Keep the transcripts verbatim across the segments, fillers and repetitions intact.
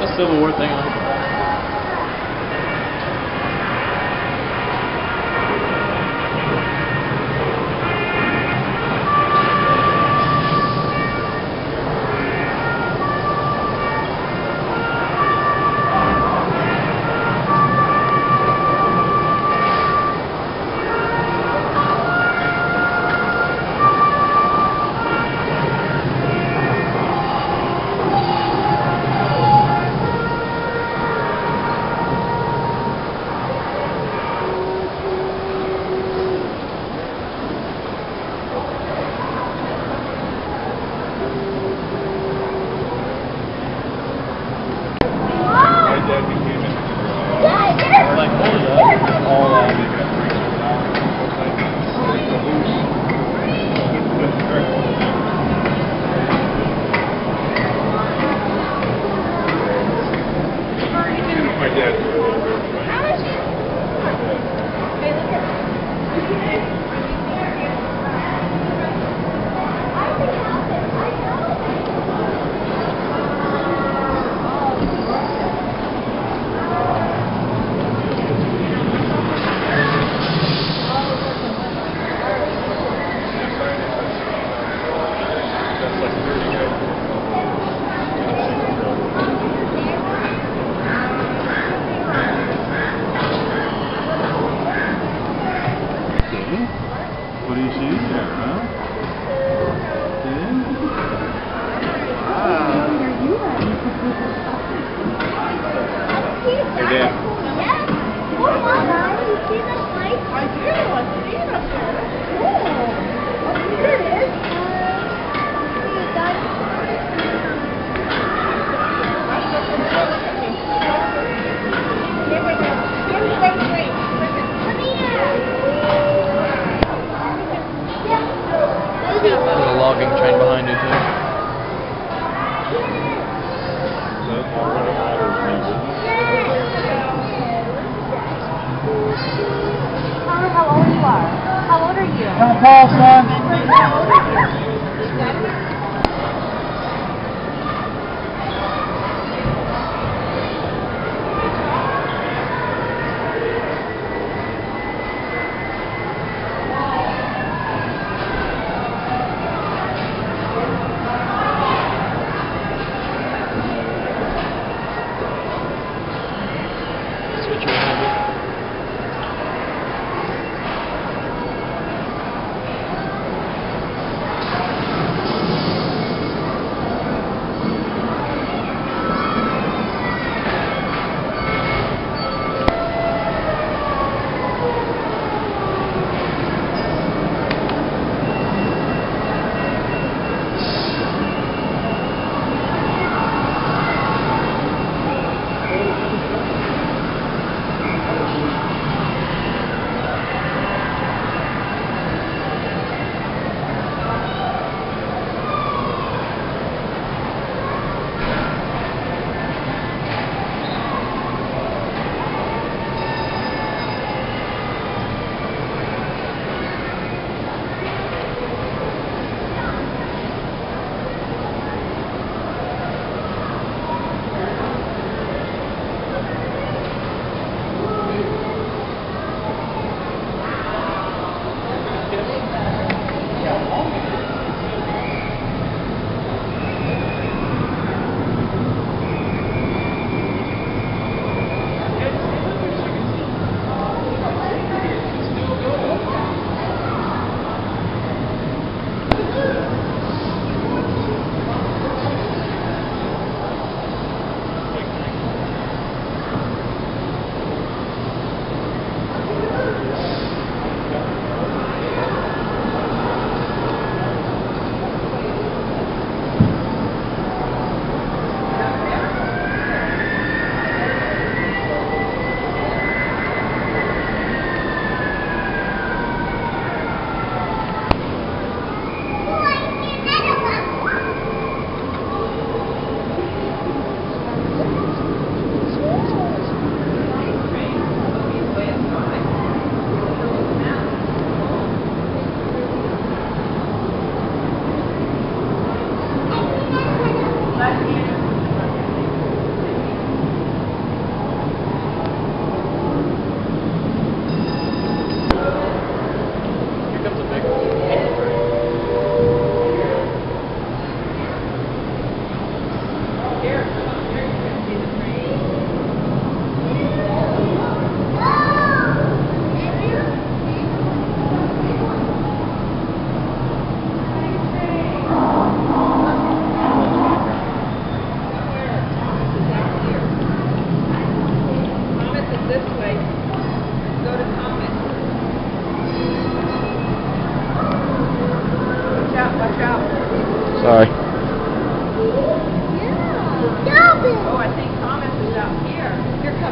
a Civil War thing on. What do you see there, huh? See? Wow. Hey, Dan. Yes. What was that? You see this light? I do. I see it up there. Cool. Oh, here it is. Here we go. Wait, wait, wait. Come here. There's a logging train behind you too. Tell her how old you are. How old are you? Come Paul, son. How old are you? Switch around.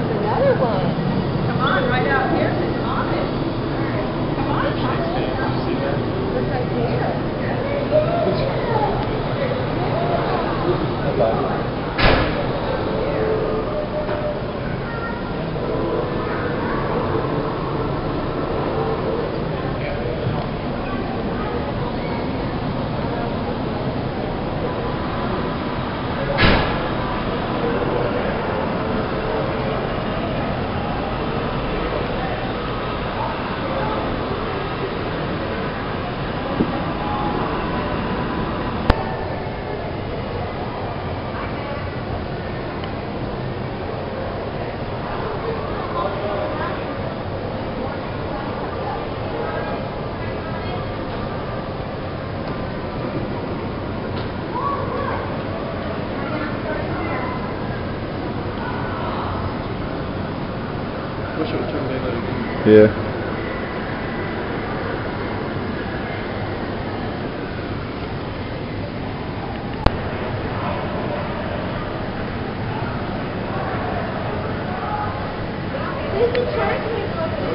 comes another one. Come on, right out here to Thomas. Come on, Thomas. Look right there. Wish it would turn daylight again. Yeah. Who's the charge we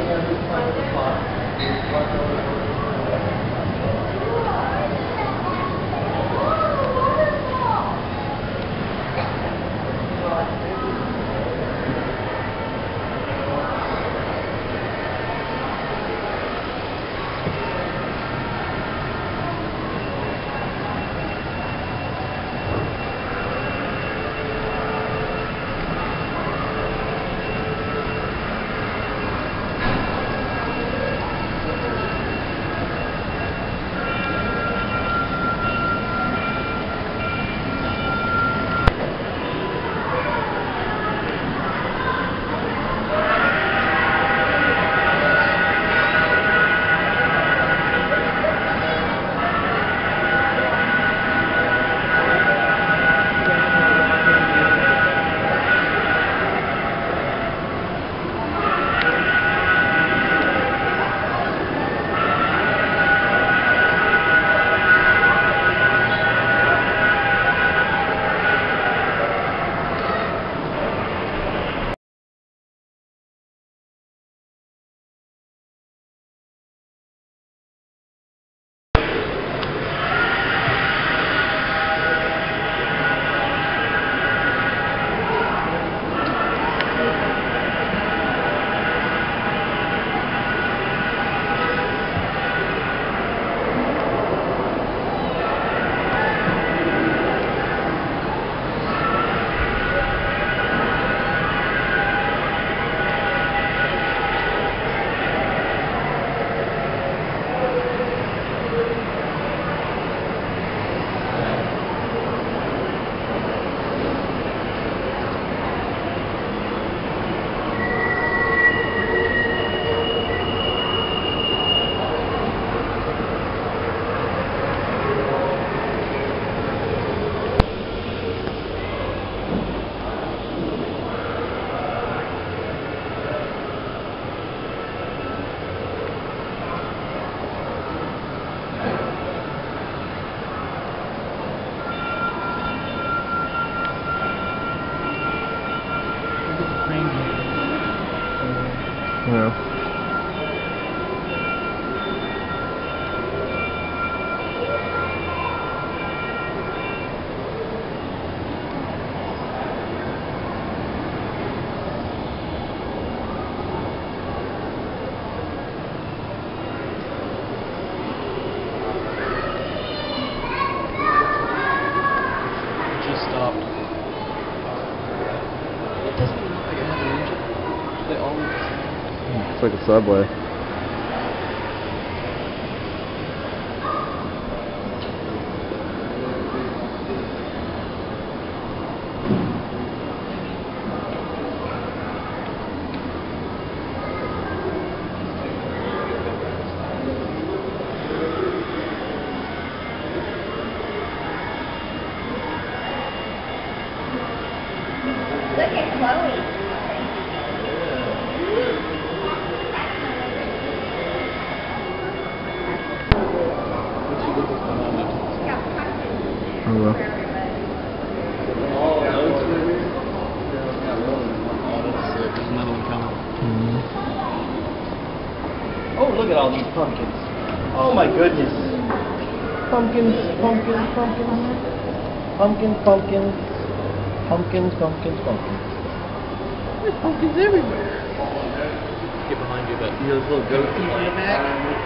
Yeah. Just stopped. It doesn't look like it has an engine. They all look the same. It's like a subway. Look at Chloe. Oh well. Oh, that's sick. Oh, look at all these pumpkins. Oh my goodness. Pumpkins, pumpkins, pumpkins. Pumpkins, pumpkins. Pumpkins, pumpkins, pumpkins. There's pumpkins everywhere. Get behind you, but you have those little goatees on your back.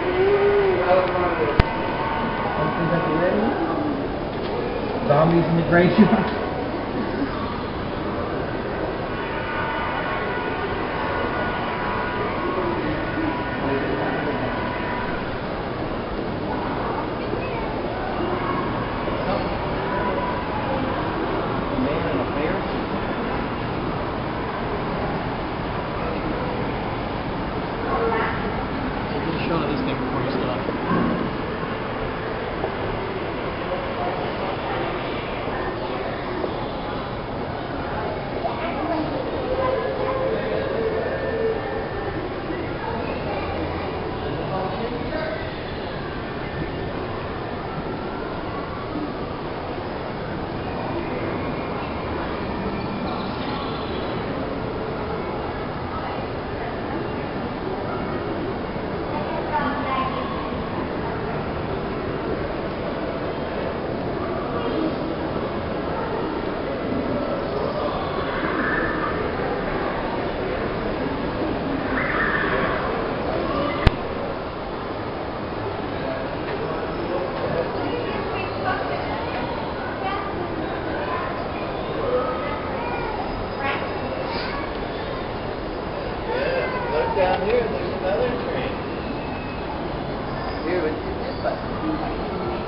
Pumpkins at the ready. Zombies in the graveyard. Shot this thing before you stop. Down here, there's another train. Here, what's this button?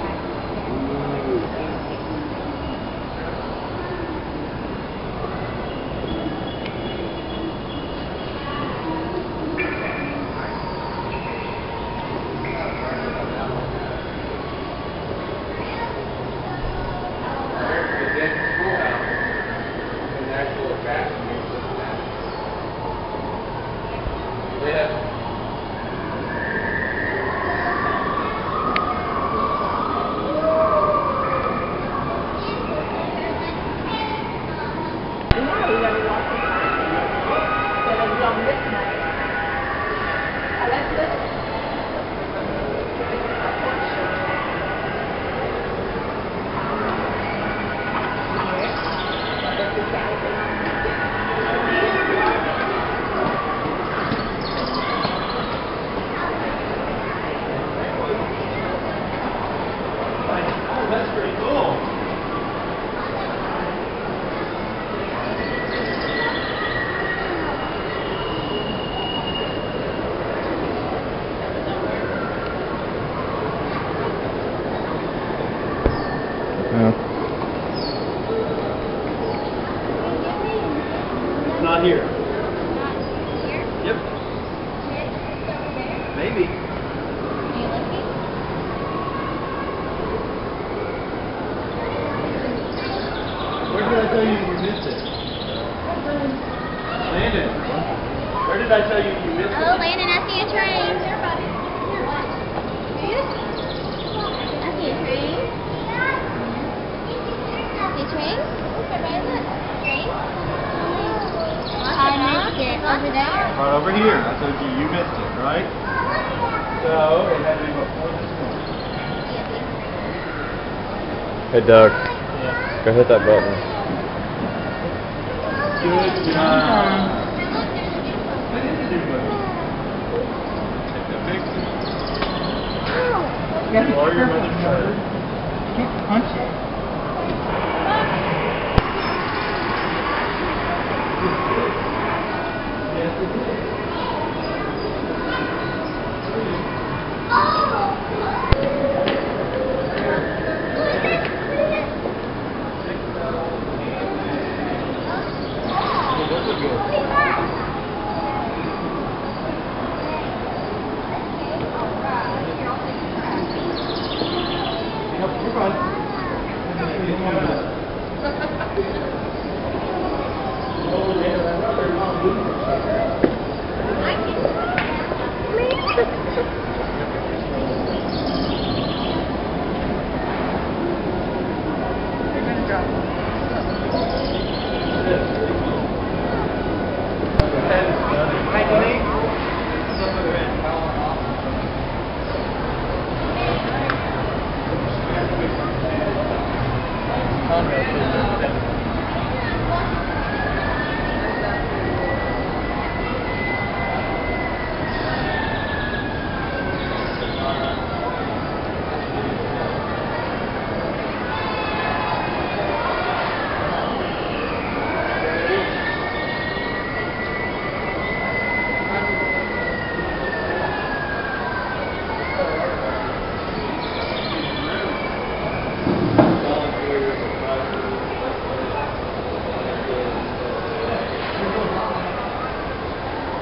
That's pretty cool. Yeah. It's not here. Not here? Yep. Maybe. Are you looking? Where did I tell you you missed it? Landon. Where did I tell you you missed it? Oh, Landon, I see a train. I see a train. See a train? Train? I missed it. Over there. Right over here. I told you you missed it, right? So, it had to be before this one. Hey, Doug. Yeah. Go hit that button. Good job. What did you do with it? Take that big Yeah, Or your mother's shirt. can't punch it. Yes, it is.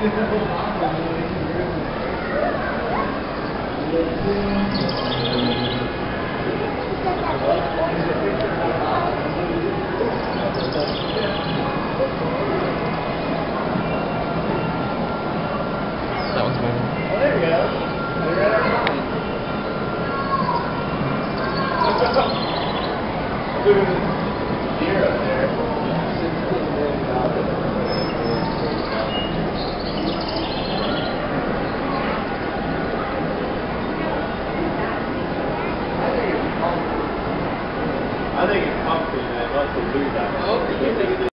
That one's moving. Oh, there we go. We're at our line. Look at this deer up there. sixteen million dollars. I think it's comfy, man. Once they do that.